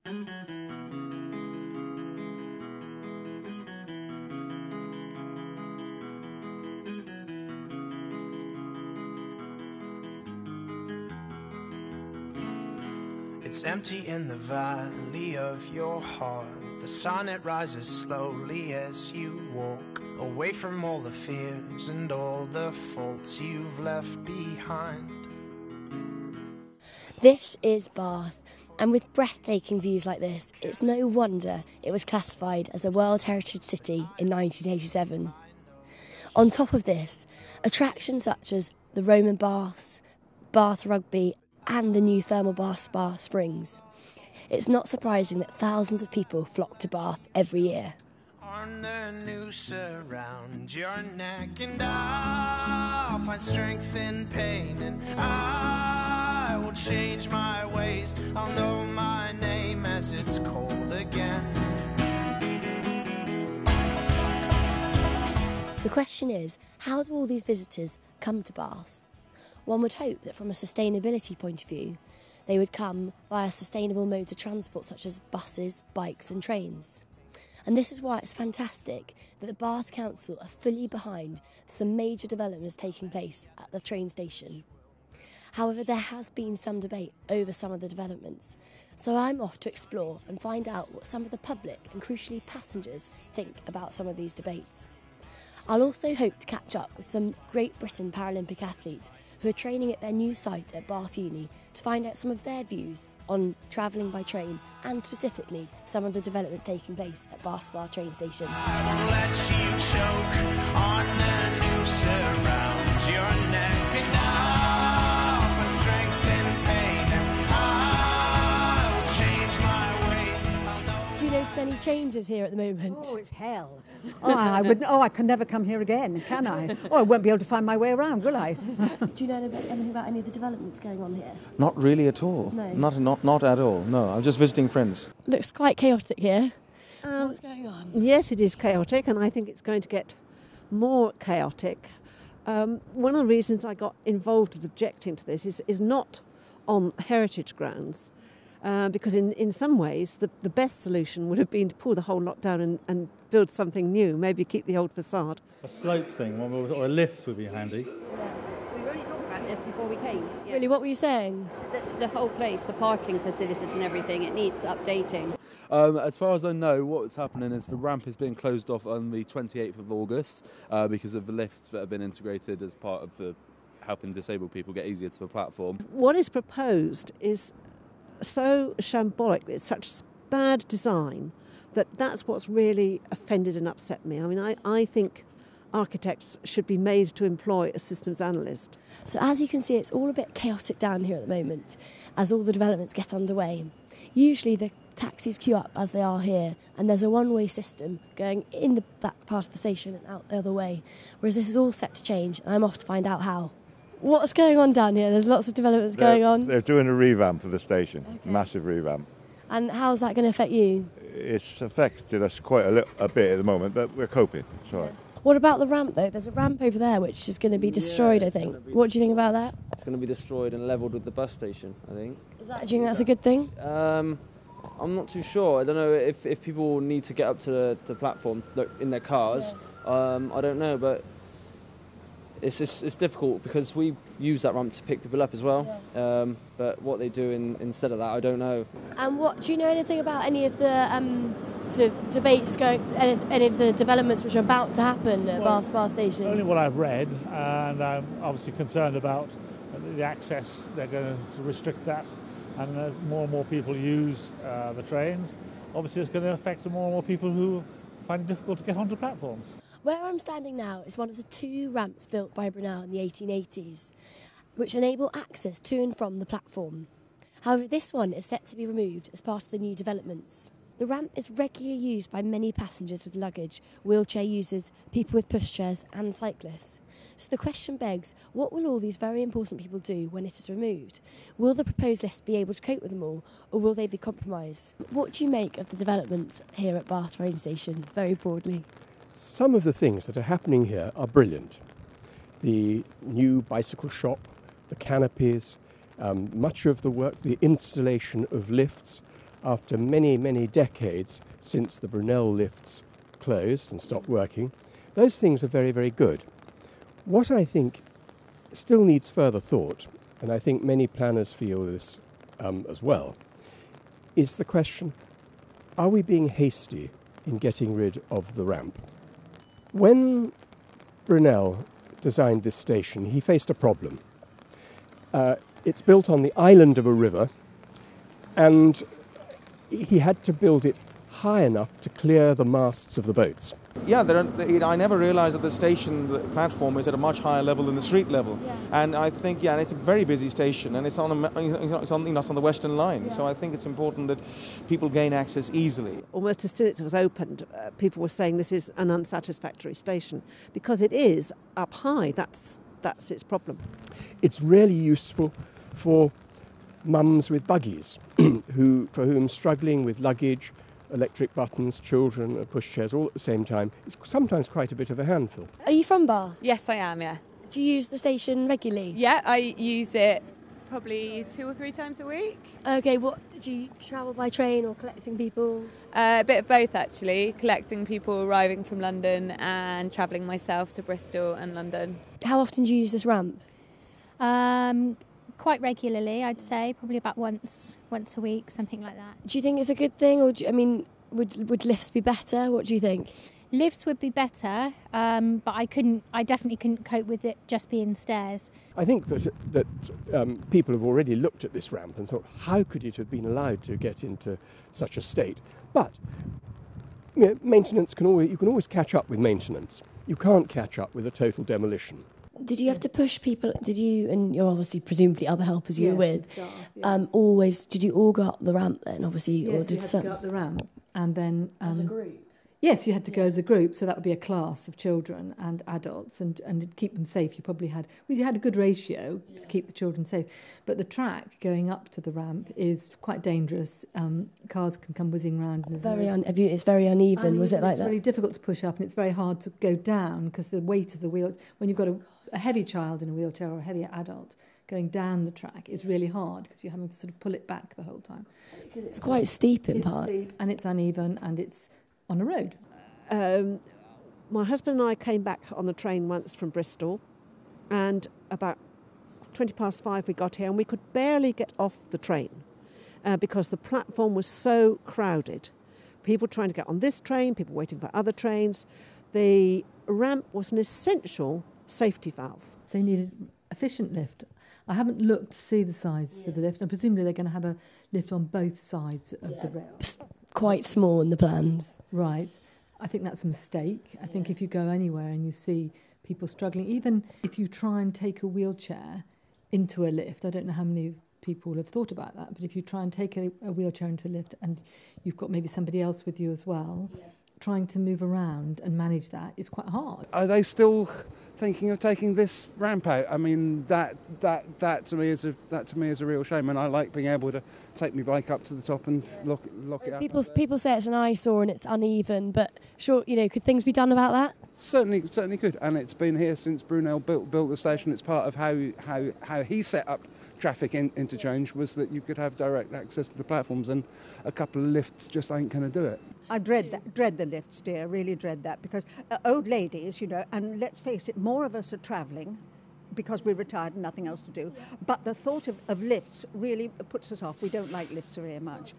It's empty in the valley of your heart. The sun, it rises slowly as you walk away from all the fears and all the faults you've left behind. This is Bath, and with breathtaking views like this, it's no wonder it was classified as a World Heritage City in 1987. On top of this, attractions such as the Roman baths, Bath Rugby and the new thermal bath spa Springs. It's not surprising that thousands of people flock to Bath every year. On the noose around your neck, and I'll find strength in pain, and I will change my ways. I'll know my name as it's cold again. The question is, how do all these visitors come to Bath? One would hope that from a sustainability point of view, they would come via sustainable modes of transport such as buses, bikes and trains. And this is why it's fantastic that the Bath Council are fully behind some major developments taking place at the train station. However, there has been some debate over some of the developments, so I'm off to explore and find out what some of the public and crucially passengers think about some of these debates. I'll also hope to catch up with some Great Britain Paralympic athletes who are training at their new site at Bath Uni to find out some of their views on travelling by train and specifically some of the developments taking place at Bath Spa train station. I won't let you choke on the noose around your neck, and I'll find strength in pain, and I will change my ways. Do you notice any changes here at the moment? Oh, it's hell. I can never come here again, can I? I won't be able to find my way around, will I? Do you know anything about any of the developments going on here? Not really at all. No. Not at all. No, I'm just visiting friends. Looks quite chaotic here. What's going on? Yes, it is chaotic, and I think it's going to get more chaotic. One of the reasons I got involved with objecting to this is not on heritage grounds, because in some ways the best solution would have been to pull the whole lot down and build something new, maybe keep the old facade. A slope thing, or a lift would be handy. We were only talking about this before we came. Yeah. Really, what were you saying? The whole place, the parking facilities and everything, it needs updating. As far as I know, what's happening is the ramp is being closed off on the 28th of August because of the lifts that have been integrated as part of the helping disabled people get easier to the platform. What is proposed is so shambolic, it's such bad design that's what's really offended and upset me. I mean, I think architects should be made to employ a systems analyst. So as you can see, it's all a bit chaotic down here at the moment as all the developments get underway. Usually the taxis queue up as they are here, and there's a one-way system going in the back part of the station and out the other way, whereas this is all set to change, and I'm off to find out how. What's going on down here? There's lots of developments going on. They're doing a revamp of the station, Okay. Massive revamp. And how's that going to affect you? It's affected us quite a bit at the moment, but we're coping. It's all right. What about the ramp, though? There's a ramp over there which is going to be destroyed, I think. What do you think about that? It's going to be destroyed and levelled with the bus station, I think. Do you think that's a good thing? I'm not too sure. I don't know if people need to get up to the platform in their cars. Yeah. I don't know, but it's difficult because we use that ramp to pick people up as well. Yeah. But what they do instead of that, I don't know. And do you know anything about any of the sort of debates any of the developments which are about to happen at Bath Spa Station? Only what I've read, and I'm obviously concerned about the access. They're going to restrict that, and as more and more people use the trains, obviously it's going to affect more and more people who find it difficult to get onto platforms. Where I'm standing now is one of the two ramps built by Brunel in the 1880s, which enable access to and from the platform. However, this one is set to be removed as part of the new developments. The ramp is regularly used by many passengers with luggage, wheelchair users, people with pushchairs and cyclists. So the question begs, what will all these very important people do when it is removed? Will the proposed list be able to cope with them all, or will they be compromised? What do you make of the developments here at Bath train station, very broadly? Some of the things that are happening here are brilliant. The new bicycle shop, the canopies, much of the work, the installation of lifts, after many, many decades since the Brunel lifts closed and stopped working, those things are very, very good. What I think still needs further thought, and I think many planners feel this as well, is the question, are we being hasty in getting rid of the ramp? When Brunel designed this station, he faced a problem. It's built on the island of a river, and he had to build it high enough to clear the masts of the boats. Yeah, I never realised that the platform is at a much higher level than the street level. Yeah. And I think, and it's a very busy station, and it's on the Western Line. Yeah. So I think it's important that people gain access easily. Almost as soon as it was opened, people were saying this is an unsatisfactory station because it is up high. That's its problem. It's really useful for mums with buggies for whom struggling with luggage, electric buttons, children, pushchairs all at the same time is sometimes quite a bit of a handful. Are you from Bath? Yes, I am, yeah. Do you use the station regularly? Yeah, I use it probably 2 or 3 times a week. Okay, do you travel by train or collecting people? A bit of both, actually. Collecting people arriving from London and travelling myself to Bristol and London. How often do you use this ramp? Quite regularly, I'd say, probably about once a week, something like that. Do you think it's a good thing, or would lifts be better? What do you think? Lifts would be better, but I definitely couldn't cope with it just being stairs. I think that people have already looked at this ramp and thought, how could it have been allowed to get into such a state? But maintenance you can always catch up with maintenance. You can't catch up with a total demolition. Did you have to push people? Did you, and you're obviously presumably other helpers you were with, staff, yes. Did you all go up the ramp then, obviously? Yes, or did you had to go up the ramp and then... as a group? Yes, you had to go as a group, so that would be a class of children and adults, and to keep them safe, you had a good ratio to keep the children safe. But the track going up to the ramp is quite dangerous. Cars can come whizzing round. It's very uneven. Was it like that? It's really difficult to push up, and it's very hard to go down because the weight of the wheel, when you've got a heavy child in a wheelchair or a heavy adult, going down the track is really hard because you're having to sort of pull it back the whole time. Because it's quite steep in parts. Steep, and it's uneven, and it's on a road. My husband and I came back on the train once from Bristol, and about 5:20 we got here, and we could barely get off the train because the platform was so crowded. People trying to get on this train, people waiting for other trains. The ramp was an essential safety valve. They needed efficient lift. I haven't looked to see the size of the lift, and presumably they're going to have a lift on both sides of the rail. Quite small in the plans. Right. I think that's a mistake. I think if you go anywhere and you see people struggling, even if you try and take a wheelchair into a lift, I don't know how many people have thought about that, but if you try and take a wheelchair into a lift and you've got maybe somebody else with you as well, trying to move around and manage that is quite hard. Are they still thinking of taking this ramp out? I mean, that to me is a real shame, and I like being able to take my bike up to the top and lock it up. People say it's an eyesore and it's uneven, but sure, could things be done about that? Certainly could, and it's been here since Brunel built the station. It's part of how he set up traffic interchange, was that you could have direct access to the platforms, and a couple of lifts just ain't going to do it. I dread the lifts, dear, really dread that, because old ladies, and let's face it, more of us are travelling because we're retired and nothing else to do. But the thought of lifts really puts us off. We don't like lifts very much.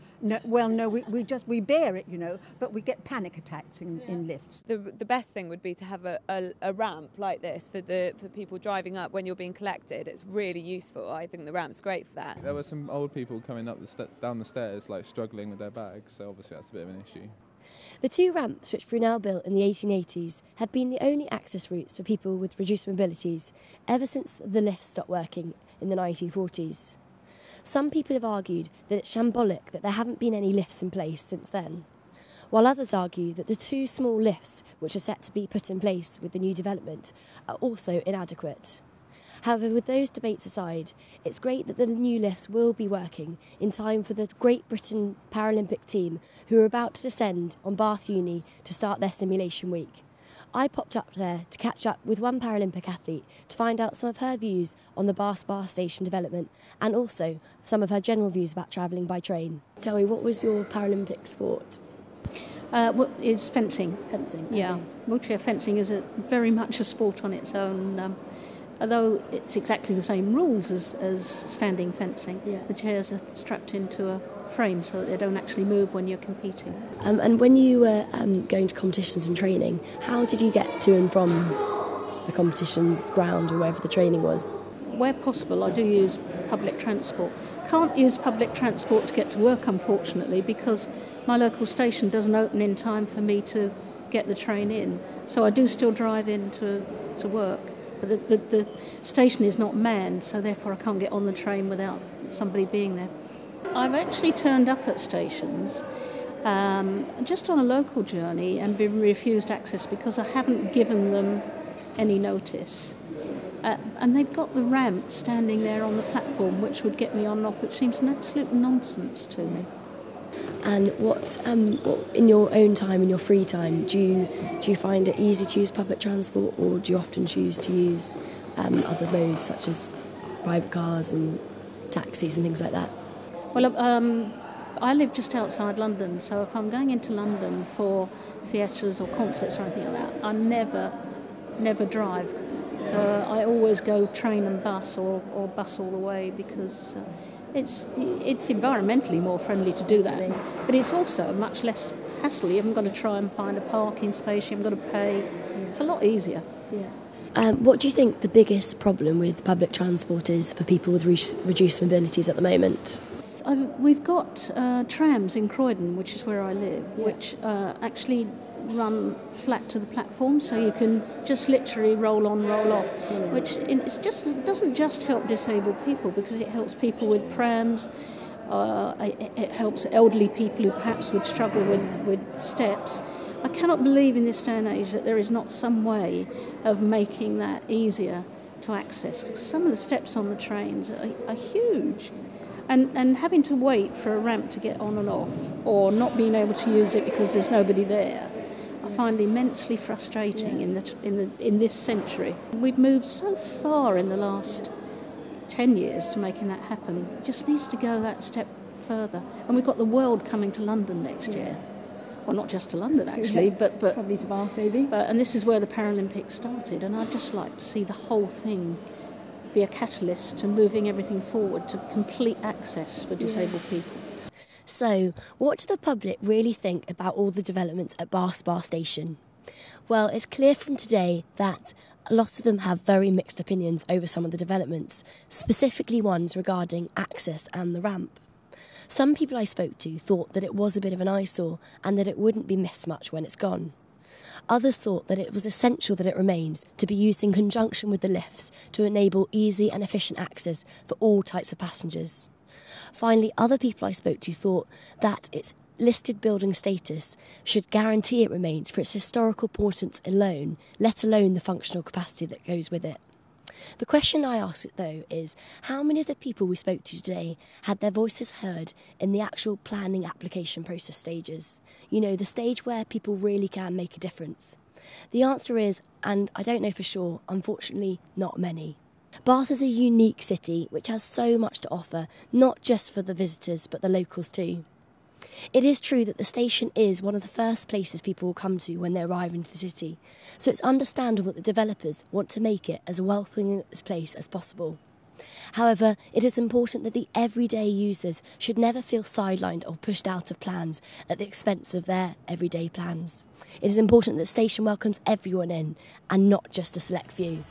We bear it, but we get panic attacks in lifts. The best thing would be to have a ramp like this for people driving up when you're being collected. It's really useful. I think the ramp's great for that. There were some old people coming up down the stairs, struggling with their bags, so obviously that's a bit of an issue. The 2 ramps which Brunel built in the 1880s have been the only access routes for people with reduced mobilities ever since the lifts stopped working in the 1940s. Some people have argued that it's shambolic that there haven't been any lifts in place since then, while others argue that the 2 small lifts which are set to be put in place with the new development are also inadequate. However, with those debates aside, it's great that the new lifts will be working in time for the Great Britain Paralympic team who are about to descend on Bath Uni to start their simulation week. I popped up there to catch up with one Paralympic athlete to find out some of her views on the Bath station development and also some of her general views about travelling by train. Tell me, what was your Paralympic sport? It's fencing. Fencing? Yeah. Okay. Wheelchair fencing is very much a sport on its own, although it's exactly the same rules as standing fencing. Yeah. The chairs are strapped into a frame so that they don't actually move when you're competing. And when you were going to competitions and training, how did you get to and from the competitions ground or wherever the training was? Where possible, I do use public transport. Can't use public transport to get to work, unfortunately, because my local station doesn't open in time for me to get the train in. So I do still drive in to work. But the station is not manned, so therefore I can't get on the train without somebody being there. I've actually turned up at stations just on a local journey and been refused access because I haven't given them any notice. And they've got the ramp standing there on the platform, which would get me on and off, which seems an absolute nonsense to me. And what in your own time, in your free time, do you find it easy to use public transport, or do you often choose to use other modes such as private cars and taxis and things like that? Well, I live just outside London, so if I'm going into London for theatres or concerts or anything like that, I never drive. So I always go train and bus or bus all the way because it's environmentally more friendly to do that. But it's also much less hassle. You haven't got to try and find a parking space, you haven't got to pay. It's a lot easier. Yeah. What do you think the biggest problem with public transport is for people with reduced mobilities at the moment? We've got trams in Croydon, which is where I live, which actually run flat to the platform, so you can just literally roll on, roll off, which it doesn't just help disabled people because it helps people with prams, it helps elderly people who perhaps would struggle with steps. I cannot believe in this day and age that there is not some way of making that easier to access. Some of the steps on the trains are huge. And having to wait for a ramp to get on and off, or not being able to use it because there's nobody there, I find immensely frustrating in this century. We've moved so far in the last 10 years to making that happen. It just needs to go that step further. And we've got the world coming to London next year. Well, not just to London actually, but probably to Bath maybe. And this is where the Paralympics started, and I'd just like to see the whole thing be a catalyst to moving everything forward to complete access for disabled people. So, what do the public really think about all the developments at Bath Station? Well, it's clear from today that a lot of them have very mixed opinions over some of the developments, specifically ones regarding access and the ramp. Some people I spoke to thought that it was a bit of an eyesore and that it wouldn't be missed much when it's gone. Others thought that it was essential that it remains to be used in conjunction with the lifts to enable easy and efficient access for all types of passengers. Finally, other people I spoke to thought that its listed building status should guarantee it remains for its historical importance alone, let alone the functional capacity that goes with it. The question I asked, though, is how many of the people we spoke to today had their voices heard in the actual planning application process stages? You know, the stage where people really can make a difference. The answer is, and I don't know for sure, unfortunately, not many. Bath is a unique city which has so much to offer, not just for the visitors but the locals too. It is true that the station is one of the first places people will come to when they arrive into the city, so it's understandable that developers want to make it as welcoming a place as possible. However, it is important that the everyday users should never feel sidelined or pushed out of plans at the expense of their everyday plans. It is important that the station welcomes everyone in and not just a select few.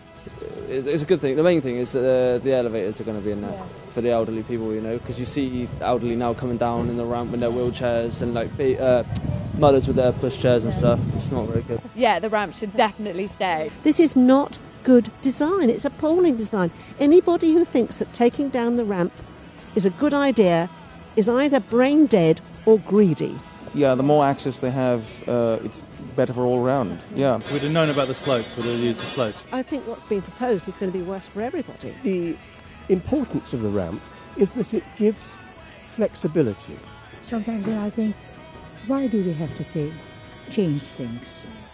It's a good thing. The main thing is that the elevators are going to be in there for the elderly people, you know, because you see elderly now coming down in the ramp with their wheelchairs and like mothers with their pushchairs and stuff. It's not very good. Yeah, the ramp should definitely stay. This is not good design. It's appalling design. Anybody who thinks that taking down the ramp is a good idea is either brain dead or greedy. Yeah, the more access they have, it's better for all round. Yeah. We'd have known about the slopes, we'd have used the slopes. I think what's being proposed is going to be worse for everybody. The importance of the ramp is that it gives flexibility. Sometimes I think, why do we have to change things?